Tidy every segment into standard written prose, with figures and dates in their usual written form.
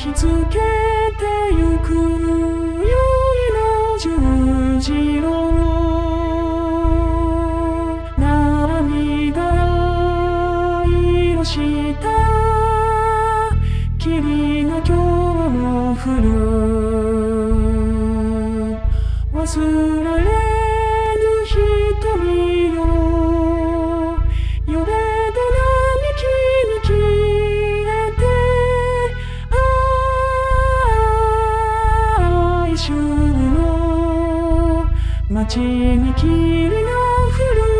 ひつけてゆくよいの十字路涙色した霧が今日も降る忘られぬ瞳よ呼べど並木に消えて哀愁の街に霧が降る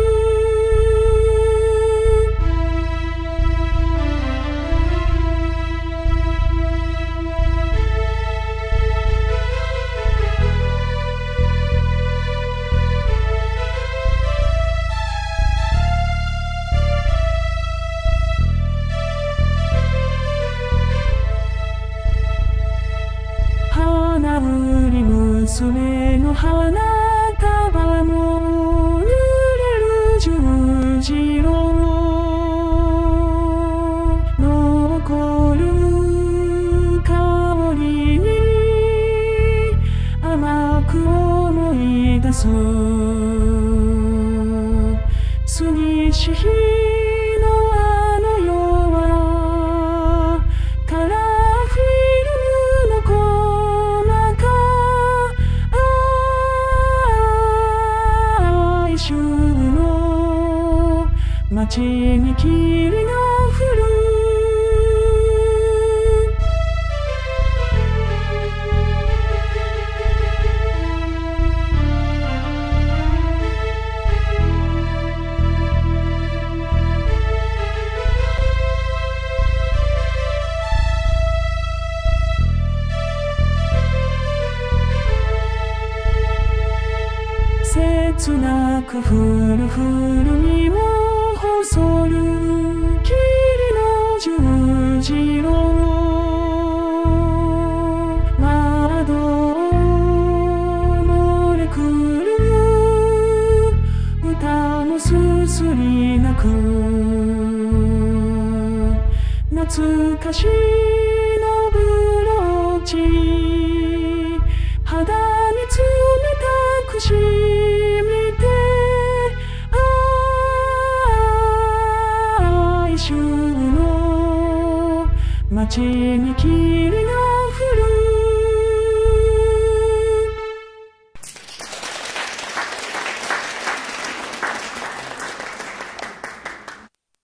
花売り娘の花束も濡れる十字路残る香りに甘く思い出す過ぎし日のあの世はカラフィルムの哀愁の街に霧が降る切なくふるふる身を細る霧の十字路窓漏れくる歌のすすり泣く懐かしのブローチ肌に冷たくし哀愁の街に霧